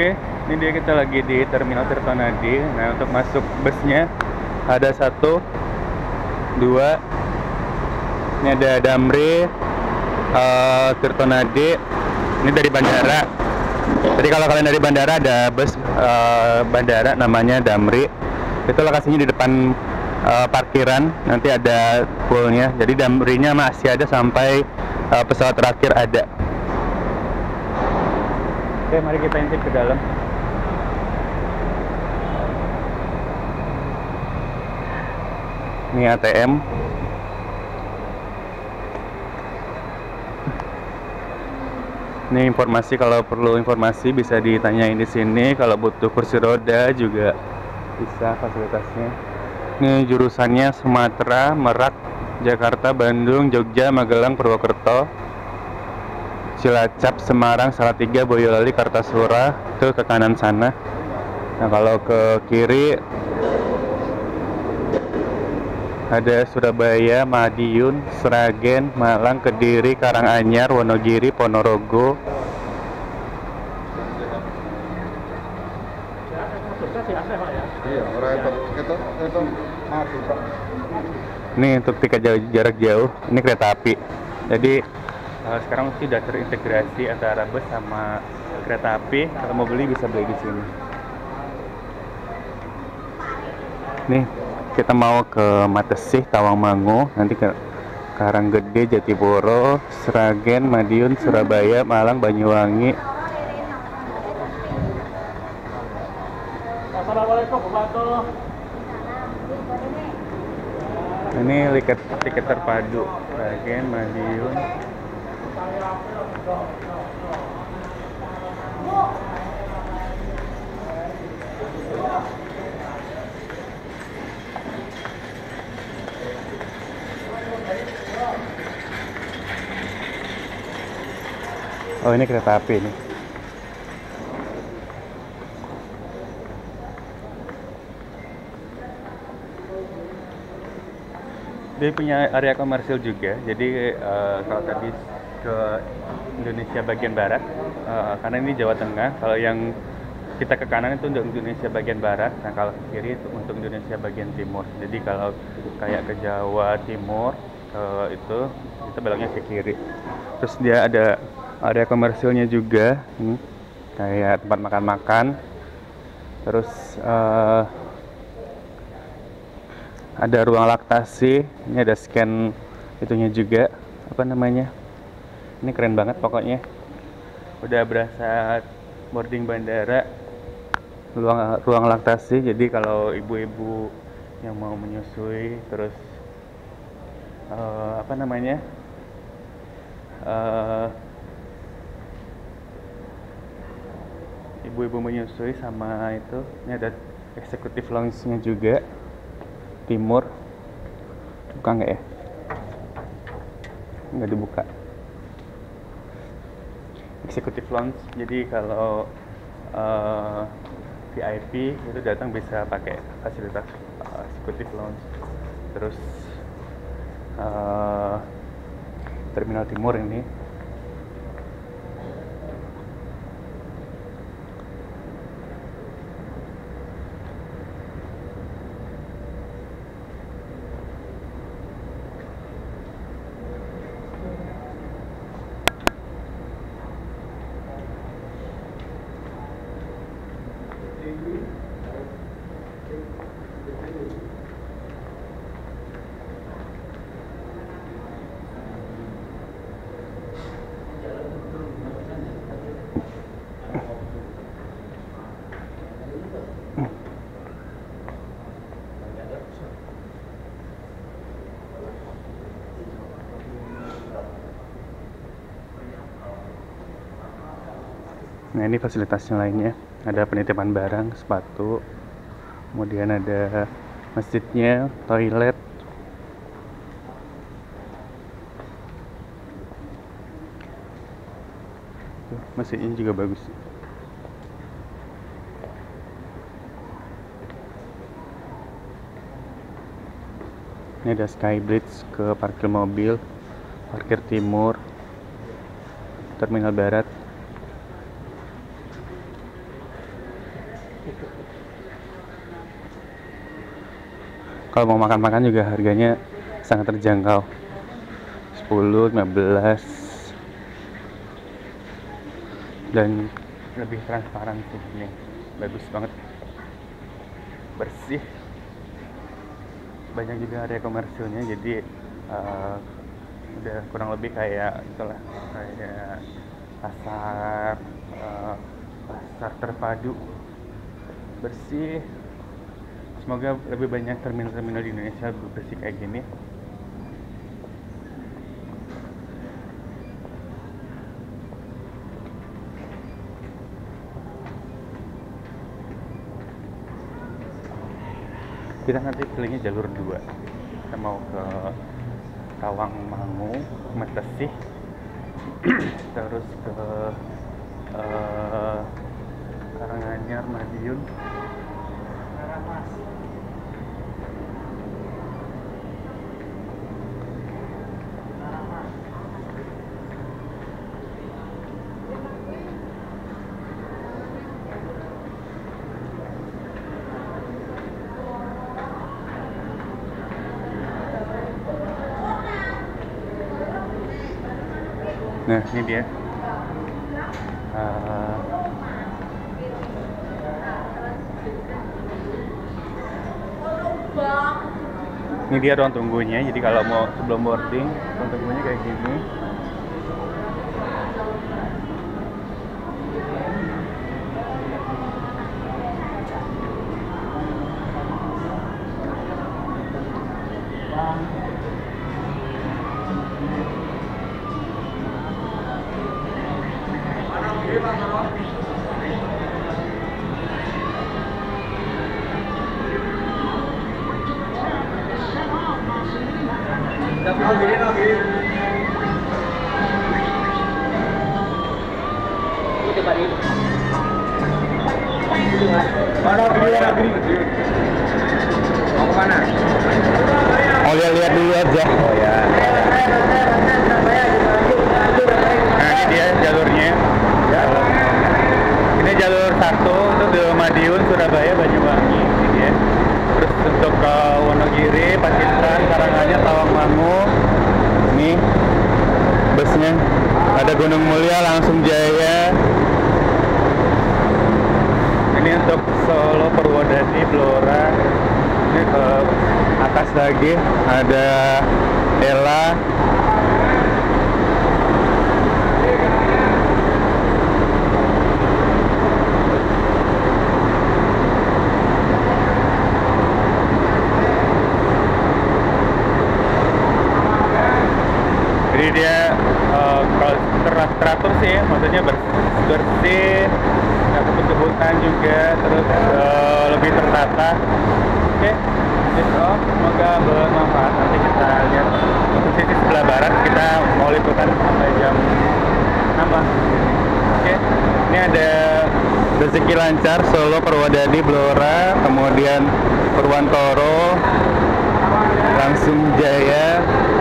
Oke, ini dia kita lagi di Terminal Tirtonadi. Nah, untuk masuk busnya ada 1, 2. Ini ada Damri, Tirtonadi. Ini dari bandara. Jadi kalau kalian dari bandara ada bus bandara namanya Damri. Itu lokasinya di depan parkiran. Nanti ada poolnya. Jadi Damrinya masih ada sampai pesawat terakhir ada. Oke, mari kita intip ke dalam. Ini ATM. Ini informasi, kalau perlu informasi bisa ditanyain di sini. Kalau butuh kursi roda juga bisa fasilitasnya. Ini jurusannya Sumatera, Merak, Jakarta, Bandung, Jogja, Magelang, Purwokerto, Cilacap, Semarang, Salatiga, Boyolali, Kartasura. Itu ke kanan sana. Nah, kalau ke kiri ada Surabaya, Madiun, Sragen, Malang, Kediri, Karanganyar, Wonogiri, Ponorogo. Ini untuk tiket jarak jauh. Ini kereta api. Jadi sekarang sudah terintegrasi antara bus sama kereta api. Kalau mau beli bisa beli di sini. Nih, kita mau ke Matesih, Tawangmangu, nanti ke Karanggede, Jatiboro, Sragen, Madiun, Surabaya, Malang, Banyuwangi. Assalamualaikum, Bapak. Ini tiket terpadu Sragen, Madiun. Oh, ini kereta api nih. Dia punya area komersil juga. Jadi kalau tadi ke Indonesia bagian barat, karena ini Jawa Tengah. Kalau yang kita ke kanan itu untuk Indonesia bagian barat. Nah, kalau ke kiri itu untuk Indonesia bagian timur. Jadi kalau kayak ke Jawa Timur itu kita beloknya ke kiri. Terus dia ada area komersilnya juga, kayak tempat makan-makan. Terus ada ruang laktasi. Ini ada scan itunya juga, apa namanya? Ini keren banget pokoknya. Udah berasa boarding bandara. Ruang laktasi. Jadi kalau ibu-ibu yang mau menyusui, terus apa namanya? Ibu-ibu menyusui sama itu. Ini ada executive lounge-nya juga. Timur. Buka nggak ya? Nggak dibuka. Executive lounge. Jadi kalau VIP itu datang bisa pakai fasilitas executive lounge. Terus Terminal Timur ini. Nah, ini fasilitasnya lainnya. Ada penitipan barang, sepatu. Kemudian ada masjidnya, toilet. Masjidnya juga bagus. Ini ada Skybridge ke parkir mobil, parkir timur, Terminal Barat. Kalau mau makan-makan juga harganya sangat terjangkau, 10, 15, dan lebih transparan sih ini, bagus banget, bersih, banyak juga area komersilnya, jadi udah kurang lebih kayak itulah, kayak pasar pasar terpadu, bersih. Semoga lebih banyak terminal-terminal di Indonesia bersih kayak gini. Kita nanti pilihnya jalur 2. Kita mau ke Tawangmangu, Metesih, terus ke Karanganyar, Madiun. Nah, ini dia. Ini dia ruang tunggunya. Jadi kalau mau sebelum boarding, ruang tunggunya kayak gini. Mau kemana? Mau lihat-lihat dulu aja. Oh ya. Nah, ini dia jalurnya. Ini jalur 1 untuk ke Madiun, Surabaya, Banyuwangi. Ini dia. Terus untuk ke Wonogiri, Pacitan, Karanganyar, Tawangmangu. Ini busnya. Ada Gunung Mulia, Langsung Jaya. Ini untuk Solo, Purwodadi, Blora. Ini ke atas lagi ada Ella. Jadi dia kalau teratur sih, maksudnya bersih, nggak kebut-kebutan juga, terus lebih tertata. Oke, semoga bermanfaat. Nanti kita lihat untuk sisi sebelah barat, kita mau liputan sampai jam 6. Oke, ini ada Rezeki Lancar, Solo, Purwodadi, Blora, kemudian Purwantoro, Langsung Jaya,